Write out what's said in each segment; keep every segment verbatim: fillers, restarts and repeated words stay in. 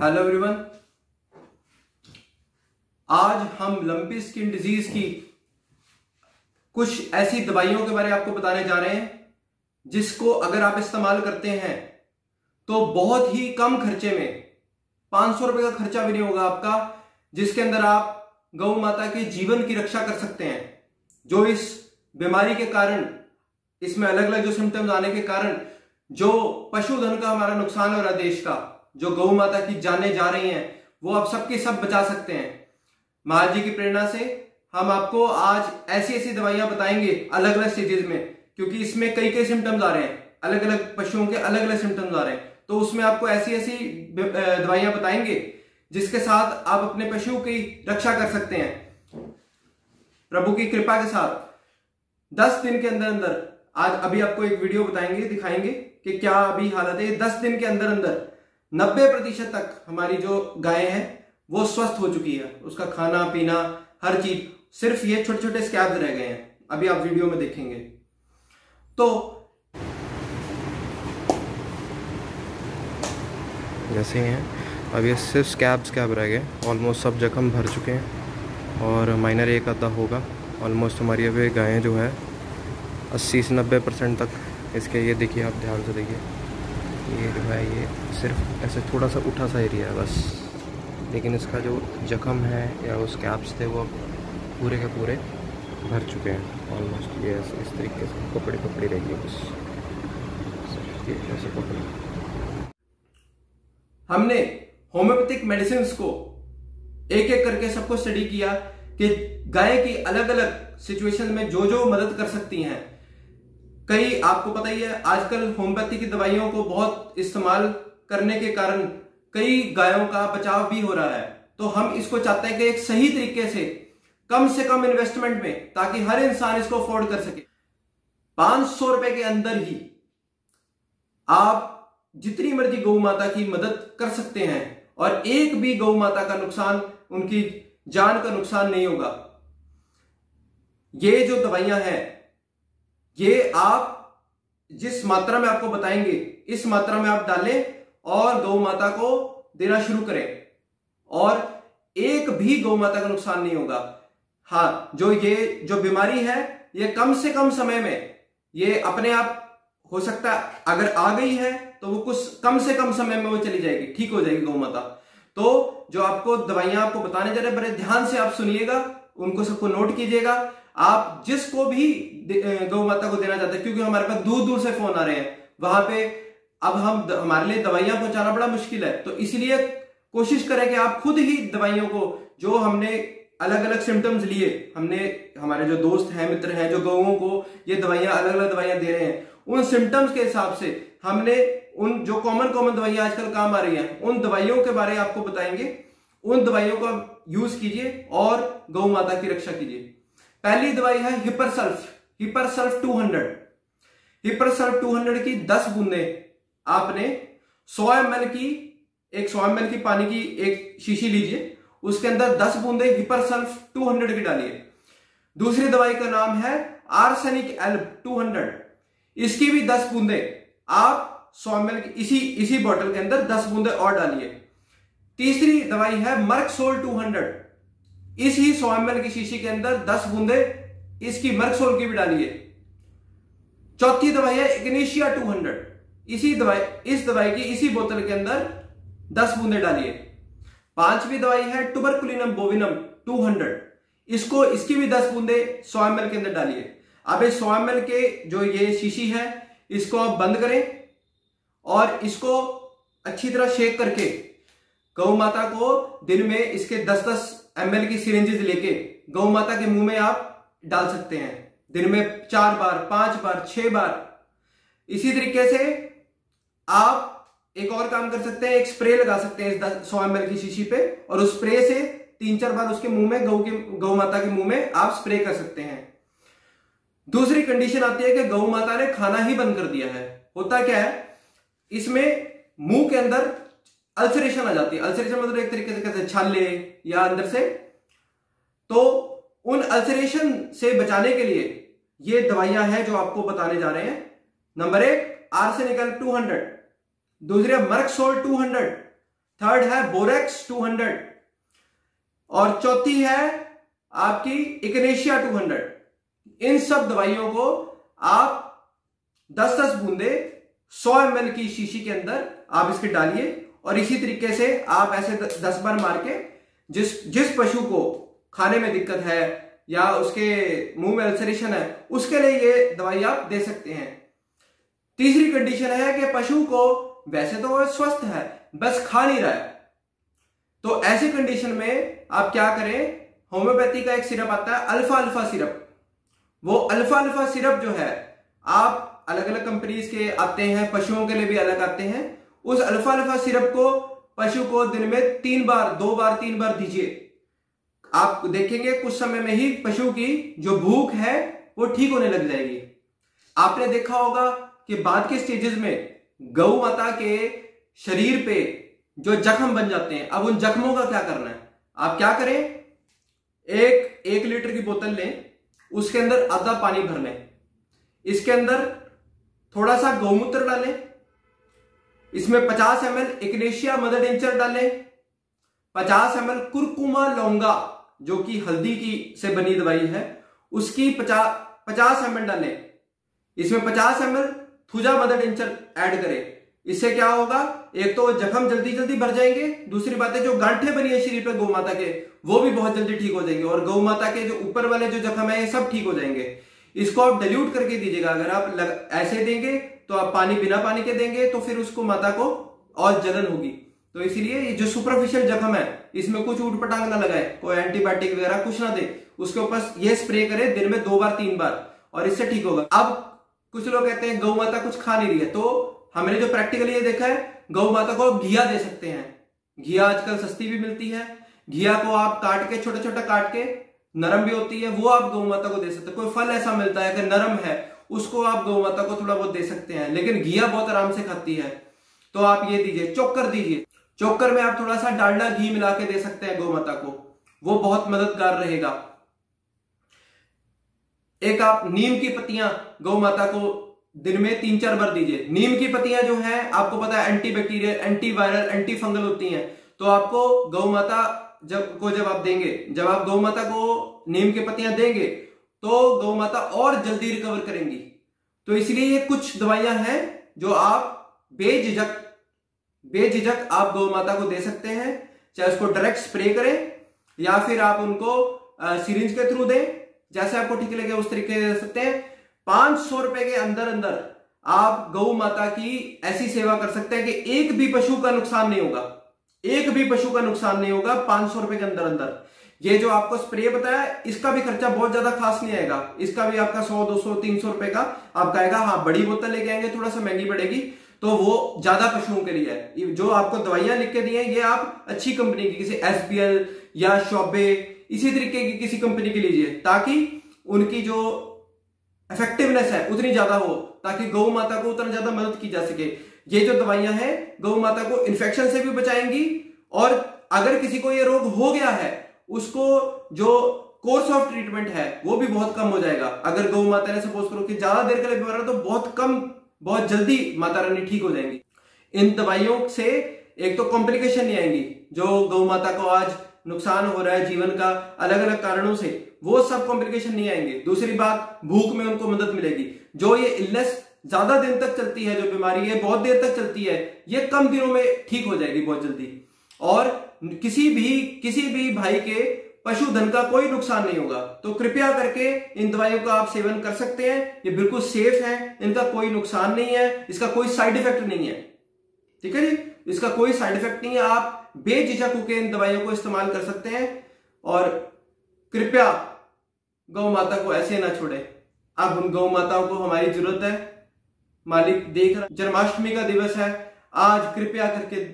Hello everyone, आज हम lumpy skin disease की कुछ ऐसी दवाइयों के बारे में आपको बताने जा रहे हैं जिसको अगर आप इस्तेमाल करते हैं तो बहुत ही कम खर्चे में, पांच सौ रुपए का खर्चा भी नहीं होगा आपका, जिसके अंदर आप गौ माता के जीवन की रक्षा कर सकते हैं। जो इस बीमारी के कारण, इसमें अलग अलग जो सिम्टम्स आने के कारण जो पशुधन का हमारा नुकसान हो रहा है, देश का जो गौ माता की जानें जा रही हैं, वो आप सबके सब बचा सकते हैं। महाराज जी की प्रेरणा से हम आपको आज ऐसी ऐसी दवाइयां बताएंगे अलग अलग स्टेजेस में, क्योंकि इसमें कई कई सिम्टम्स आ रहे हैं, अलग अलग पशुओं के अलग अलग सिम्टम्स आ रहे हैं। तो उसमें आपको ऐसी ऐसी दवाइयां बताएंगे जिसके साथ आप अपने पशु की रक्षा कर सकते हैं। प्रभु की कृपा के साथ दस दिन के अंदर अंदर, आज अभी आपको एक वीडियो बताएंगे, दिखाएंगे कि क्या अभी हालत है। दस दिन के अंदर अंदर नब्बे प्रतिशत तक हमारी जो गाय है वो स्वस्थ हो चुकी है। उसका खाना पीना हर चीज, सिर्फ ये छोटे छोटे स्कैब्स रह गए हैं, अभी आप वीडियो में देखेंगे। तो जैसे ही हैं, अब ये सिर्फ स्कैब स्कैब रह गए, ऑलमोस्ट सब जख्म भर चुके हैं और माइनर एक आधा होगा। ऑलमोस्ट हमारी अभी गायें जो है अस्सी से नब्बे परसेंट तक इसके, ये देखिए आप ध्यान से देखिए, ये जो है ये सिर्फ ऐसे थोड़ा सा उठा सा एरिया है बस, लेकिन इसका जो जख्म है या वो स्कैब्स थे वो पूरे के पूरे भर चुके हैं ऑलमोस्ट। ये ऐसे इस तरीके से कपड़े कपड़े रह गए बस, ये ऐसे कपड़े। हमने होम्योपैथिक मेडिसिन को एक एक करके सबको स्टडी किया कि गाय की अलग अलग सिचुएशन में जो जो मदद कर सकती हैं। कई, आपको पता ही है, आजकल होम्योपैथी की दवाइयों को बहुत इस्तेमाल करने के कारण कई गायों का बचाव भी हो रहा है। तो हम इसको चाहते हैं कि एक सही तरीके से, कम से कम इन्वेस्टमेंट में, ताकि हर इंसान इसको अफोर्ड कर सके। पांच सौ रुपए के अंदर ही आप जितनी मर्जी गौ माता की मदद कर सकते हैं और एक भी गौ माता का नुकसान, उनकी जान का नुकसान नहीं होगा। ये जो दवाइयां हैं, ये आप जिस मात्रा में आपको बताएंगे इस मात्रा में आप डालें और गौ माता को देना शुरू करें, और एक भी गौ माता का नुकसान नहीं होगा। हाँ, जो ये जो बीमारी है ये कम से कम समय में ये अपने आप, हो सकता है अगर आ गई है तो वो कुछ कम से कम समय में वो चली जाएगी, ठीक हो जाएगी गौ माता। तो जो आपको दवाइयां आपको बताने जा रहे हैं, बड़े ध्यान से आप सुनिएगा, उनको सबको नोट कीजिएगा। आप जिसको भी गौ माता को देना चाहते हैं, क्योंकि हमारे पास दूर दूर से फोन आ रहे हैं, वहां पे अब हम हमारे लिए दवाइयां पहुंचाना बड़ा मुश्किल है। तो इसलिए कोशिश करें कि आप खुद ही दवाइयों को, जो हमने अलग अलग सिम्टम्स लिए, हमने, हमारे जो दोस्त हैं, मित्र हैं, जो गौओं को ये दवाइयां अलग अलग दवाइयां दे रहे हैं, उन सिम्टम्स के हिसाब से हमने उन जो कॉमन कॉमन दवाइयां आजकल काम आ रही हैं, उन दवाइयों के बारे में आपको बताएंगे। उन दवाइयों का यूज कीजिए और गौ माता की रक्षा कीजिए। पहली दवाई है hepar sulph, hepar sulph two hundred. Hepar sulph two hundred की दस बूंदे आपने सौ एम एल की, एक सौ एम एल की पानी की एक शीशी लीजिए, उसके अंदर दस बूंदे हिपरसल्फ टू हंड्रेड की डालिए। दूसरी दवाई का नाम है आर्सेनिक एल्ब टू हंड्रेड, इसकी भी दस बूंदे आप सौ एम एल की इसी इसी बॉटल के अंदर दस बूंदे और डालिए। तीसरी दवाई है मर्कसोल टू हंड्रेड, इसी सौ एम एल की शीशी के अंदर दस बूंदे इसकी मर्कसोल की भी डालिए। चौथी दवाई है इग्निशिया टू हंड्रेड, इसी दवाई इस दवाई की इसी बोतल के अंदर दस बूंदे डालिए। पांचवी दवाई है टुबरकुलिनम बोविनम टू हंड्रेड, इसको इसकी भी दस बूंदे सौ एम एल के अंदर डालिए। अब इस सौ एम एल के जो ये शीशी है, इसको आप बंद करें और इसको अच्छी तरह शेक करके गौ माता को दिन में इसके दस दस एम एल की सिरिंजेस लेके गौ माता के मुंह में आप डाल सकते हैं, दिन में चार बार, पांच बार, छह बार। इसी तरीके से आप एक और काम कर सकते हैं, एक स्प्रे लगा सकते हैं इस सौ एम एल की शीशी पे, और उस स्प्रे से तीन चार बार उसके मुंह में, गौ के गौ माता के मुंह में आप स्प्रे कर सकते हैं। दूसरी कंडीशन आती है कि गौ माता ने खाना ही बंद कर दिया है। होता क्या है, इसमें मुंह के अंदर अल्सरेशन आ जाती है। अल्सरेशन मतलब एक तरीके से कैसे, छाले या अंदर से। तो उन अल्सरेशन से बचाने के लिए ये दवाइयां हैं जो आपको बताने जा रहे हैं। नंबर एक आर्सेनिक एल्ब टू हंड्रेड, दूसरे मर्कसोल टू हंड्रेड, थर्ड है बोरेक्स टू हंड्रेड, और चौथी है आपकी इग्नेशिया टू हंड्रेड। इन सब दवाइयों को आप दस दस बूंदे सौ एम एल की शीशी के अंदर आप इसके डालिए, और इसी तरीके से आप ऐसे दस बार मार के जिस जिस पशु को खाने में दिक्कत है या उसके मुंह में अल्सरेशन है उसके लिए ये दवाई आप दे सकते हैं। तीसरी कंडीशन है कि पशु को वैसे तो वो स्वस्थ है, बस खा नहीं रहा है, तो ऐसी कंडीशन में आप क्या करें, होम्योपैथी का एक सिरप आता है अल्फा अल्फा सिरप। वो अल्फा अल्फा सिरप जो है, आप अलग अलग कंपनीज के आते हैं, पशुओं के लिए भी अलग आते हैं। उस अल्फा अल्फा सिरप को पशु को दिन में तीन बार दो बार तीन बार दीजिए। आप देखेंगे कुछ समय में ही पशु की जो भूख है वो ठीक होने लग जाएगी। आपने देखा होगा कि बाद के स्टेजेस में गौ माता के शरीर पे जो जख्म बन जाते हैं, अब उन जख्मों का क्या करना है, आप क्या करें, एक एक लीटर की बोतल लें, उसके अंदर आधा पानी भर लें, इसके अंदर थोड़ा सा गौमूत्र डालें, इसमें पचास M L ignatia mother tincture डालें, पचास एम एल कुरकुमा लौंगा जो कि हल्दी की से बनी दवाई है उसकी पचास पचास एम एल डालें, इसमें पचास M L thuja mother tincture add करें। इससे क्या होगा, एक तो जख्म जल्दी जल्दी भर जाएंगे, दूसरी बात है जो गांठे बनी है शरीर पे गौ माता के वो भी बहुत जल्दी ठीक हो जाएंगे, और गौ माता के जो ऊपर वाले जो जख्म है ये सब ठीक हो जाएंगे। इसको आप डाइल्यूट करके दीजिएगा। अगर आप लग, ऐसे देंगे तो आप पानी बिना पानी के देंगे तो फिर उसको माता को और जलन होगी। तो इसीलिए जो सुपरफिशियल जख्म है इसमें कुछ ऊट पटांग ना लगाए, कोई एंटीबायोटिक वगैरह कुछ ना दे, उसके ऊपर ये स्प्रे करें दिन में दो बार तीन बार, और इससे ठीक होगा। अब कुछ लोग कहते हैं गौ माता कुछ खा नहीं रही है, तो हमने जो प्रैक्टिकली ये देखा है, गौ माता को आप घिया दे सकते हैं। घिया आजकल सस्ती भी मिलती है, घिया को आप काट के छोटा छोटा काट के, नरम भी होती है, वो आप गौ माता को दे सकते हैं। कोई फल ऐसा मिलता है कि नरम है, उसको आप गौ माता को थोड़ा बहुत दे सकते हैं, लेकिन घिया बहुत आराम से खाती है, तो आप ये दीजिए। चोकर दीजिए, चोकर में आप थोड़ा सा डालडा घी मिला के दे सकते हैं गौ माता को, वो बहुत मददगार रहेगा। एक आप नीम की पत्तियां गौ माता को दिन में तीन चार बार दीजिए। नीम की पत्तियां जो हैं आपको पता है anti bacterial, anti viral, anti fungal होती हैं, तो आपको गौ माता जब को जब आप देंगे, जब आप गौ माता को नीम की पत्तियां देंगे तो गौ माता और जल्दी रिकवर करेंगी। तो इसलिए ये कुछ दवाइयां हैं जो आप बेझिझक बेझिझक आप गौ माता को दे सकते हैं, चाहे उसको डायरेक्ट स्प्रे करें या फिर आप उनको सिरिंज के थ्रू दें, जैसे आपको ठीक लगे उस तरीके से दे सकते हैं। पांच सौ रुपए के अंदर अंदर आप गौ माता की ऐसी सेवा कर सकते हैं कि एक भी पशु का नुकसान नहीं होगा, एक भी पशु का नुकसान नहीं होगा पांच सौ रुपए के अंदर अंदर। ये जो आपको स्प्रे बताया इसका भी खर्चा बहुत ज्यादा खास नहीं आएगा, इसका भी आपका सौ दो सौ तीन सौ रुपए का आपका आएगा। हाँ, बड़ी बोतल लेके आएंगे थोड़ा सा महंगी पड़ेगी, तो वो ज्यादा पशुओं के लिए है। जो आपको दवाइयां लिख के दी हैं ये आप अच्छी कंपनी की, किसी एस बी एल या शॉबे इसी तरीके की किसी कंपनी की लीजिए, ताकि उनकी जो इफेक्टिवनेस है उतनी ज्यादा हो, ताकि गौ माता को उतना ज्यादा मदद की जा सके। ये जो दवाइयां हैं गौ माता को इन्फेक्शन से भी बचाएंगी, और अगर किसी को ये रोग हो गया है उसको जो कोर्स ऑफ ट्रीटमेंट है वो भी बहुत कम हो जाएगा। अगर गौ माता ने सपोज करो कि ज्यादा देर के लिए बीमार है तो बहुत कम बहुत जल्दी माता रानी ठीक हो जाएंगी। इन दवाइयों से एक तो कॉम्प्लिकेशन नहीं आएंगी, जो गौ माता को आज नुकसान हो रहा है जीवन का अलग अलग कारणों से, वो सब कॉम्प्लिकेशन नहीं आएंगे। दूसरी बात, भूख में उनको मदद मिलेगी। जो ये इलनेस ज्यादा दिन तक चलती है, जो बीमारी है बहुत देर तक चलती है, ये कम दिनों में ठीक हो जाएगी बहुत जल्दी, और किसी भी किसी भी भाई के पशुधन का कोई नुकसान नहीं होगा। तो कृपया करके इन दवाइयों का आप सेवन कर सकते हैं, ये बिल्कुल सेफ है, इनका कोई नुकसान नहीं है, इसका कोई साइड इफेक्ट नहीं है। ठीक है जी, इसका कोई साइड इफेक्ट नहीं है, आप बेझिझक होकर इन दवाइयों को इस्तेमाल कर सकते हैं। और कृपया गौ माता को ऐसे ना छोड़े। अब उन गौ माताओं को हमारी जरूरत है, मालिक देख रहा। जन्माष्टमी का दिवस है आज, कृपया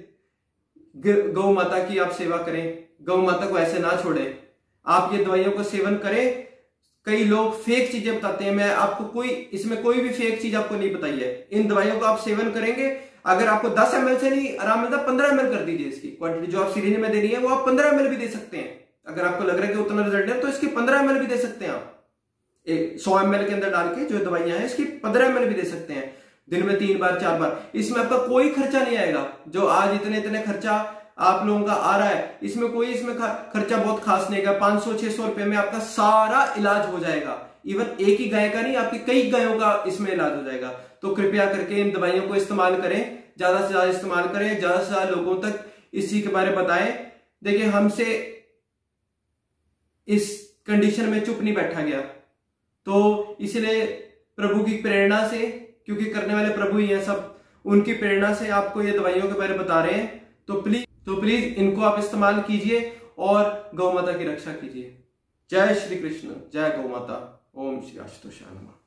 करके गौ माता की आप सेवा करें, गौ माता को ऐसे ना छोड़े। आप ये दवाइयों को सेवन करें। कई लोग फेक चीजें बताते हैं, मैं आपको कोई इसमें कोई भी फेक चीज आपको नहीं बताई है। इन दवाइयों को आप सेवन करेंगे, अगर आपको दस एम एल से नहीं आराम मिलता पंद्रह एम एल कर दीजिए। इसकी क्वांटिटी जो आप सिरिंज में दे रही है वो आप पंद्रह एम एल भी दे सकते हैं। अगर आपको लग रहा है कि उतना रिजल्ट है तो इसकी पंद्रह एम एल भी दे सकते हैं आप। एक सौ एम एल के अंदर डाल के जो दवाइयां हैं इसकी पंद्रह एम एल भी दे सकते हैं, दिन में तीन बार चार बार। इसमें आपका कोई खर्चा नहीं आएगा। जो आज इतने इतने खर्चा आप लोगों का आ रहा है, इसमें कोई इसमें खर्चा बहुत खास नहीं है। पांच सौ छह सौ रुपए में आपका सारा इलाज हो जाएगा। इवन एक ही गाय का नहीं, आपकी कई गायों का इसमें इलाज हो जाएगा। तो कृपया करके इन दवाइयों को इस्तेमाल करें, ज्यादा से ज्यादा इस्तेमाल करें, ज्यादा से ज्यादा लोगों तक इस चीज के बारे में बताएं। देखिए, हमसे इस कंडीशन में चुप नहीं बैठा गया, तो इसलिए प्रभु की प्रेरणा से, क्योंकि करने वाले प्रभु ही हैं सब, उनकी प्रेरणा से आपको ये दवाइयों के बारे में बता रहे हैं। तो प्लीज तो प्लीज इनको आप इस्तेमाल कीजिए और गौ माता की रक्षा कीजिए। जय श्री कृष्ण, जय गौ माता। ओम श्री आशुतोष नमः।